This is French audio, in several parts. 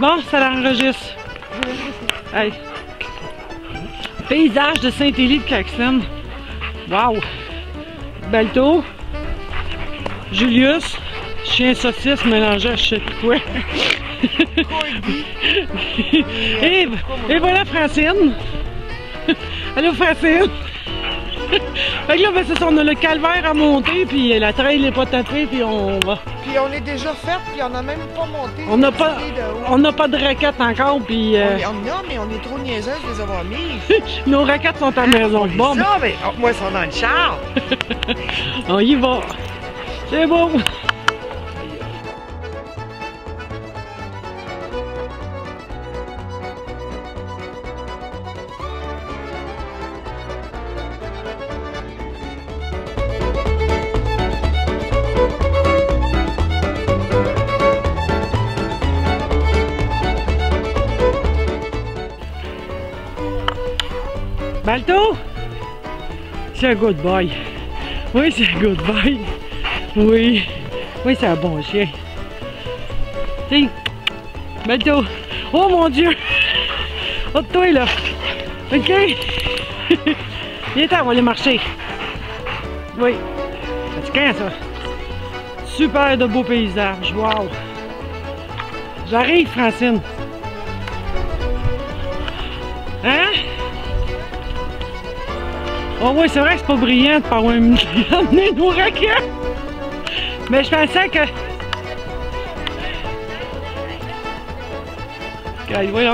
Bon, ça l'enregistre. Hey. Paysage de Saint-Élie de Caxton. Wow! Balto. Julius. Chien saucisse mélangé à je sais plus quoi. et voilà Francine. Allô Francine. Fait que là, ben, c'est ça, on a le calvaire à monter, puis la trail n'est pas tapée, puis on va. Puis on est déjà fait, puis on n'a même pas monté. On n'a pas de raquettes encore, puis. On a, mais on est trop niaiseux de les avoir mis. Nos raquettes sont à la maison. Bon. Ça, mais moi, ils sont dans le char. On y va. C'est bon. Balto? C'est un good boy. Oui, c'est un good boy. Oui. Oui, c'est un bon chien. Tiens. Balto. Oh mon Dieu! Oh, toi là. OK? Viens, on va aller marcher. Oui. C'est quand ça? Super de beaux paysages. Wow. J'arrive, Francine. Hein? Oh oui, c'est vrai que c'est pas brillant de pas avoir amené nos raquettes. Mais je pensais que... Allez, voyons.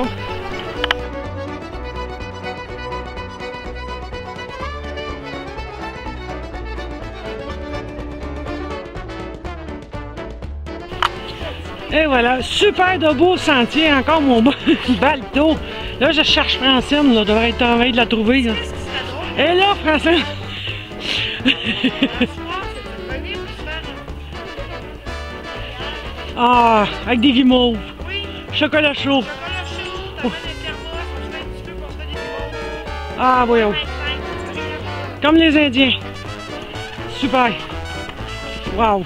Et voilà, super de beau sentier, encore mon Balto. Là, je cherche Francine, là, devrait être en train de la trouver. Là. Et là, Francine! Ah, avec des guimauves. Oui. Chocolat chaud. Ah, voyons. Comme les Indiens. Super. Wow.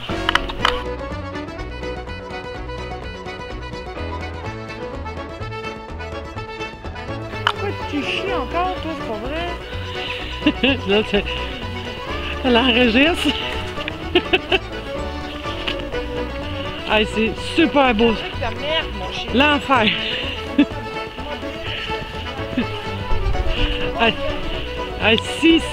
Pourquoi tu chies encore, toi, c'est pas vrai? Là, ça l'enregistre. Hey, c'est super beau. L'enfer. Hey, si.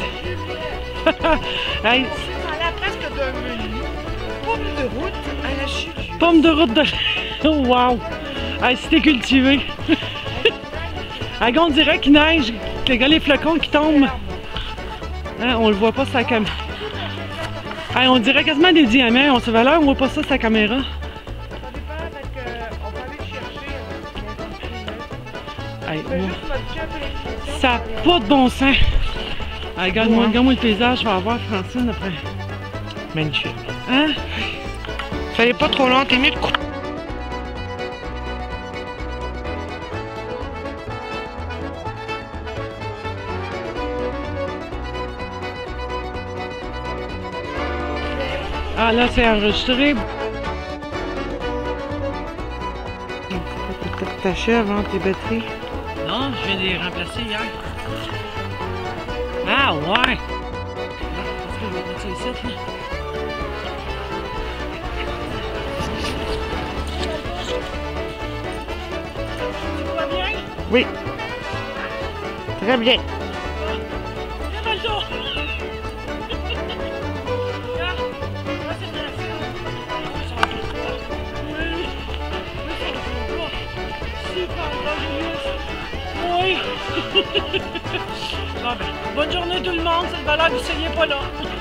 Hey. Ça a l'air presque d'un menu. Pomme de route à la chute. Pomme de route de... Oh, wow. Hey, c'était cultivé. Hey, on dirait qu'il neige. Regarde les flocons qui tombent. Hein, on le voit pas sur la caméra. Hey, on dirait quasiment des diamants. On se valeur, on voit pas ça sur la caméra. Ça dépend parce qu'on peut aller chercher. Hey, ça n'a pas de bon sens. Hey, regarde-moi le paysage, je vais avoir Francine après. Magnifique. Hein? Fallait pas trop long, t'es mieux de couper. Ah là, c'est enregistré. T'achèves, hein, tes batteries? Non, je viens de les remplacer hier. Ah ouais! Est-ce que je vais mettre ça ici, là? Tu vois bien? Oui. Très bien. Bon, ben, bonne journée tout le monde, c'est le valeur, vous ne soyez pas là.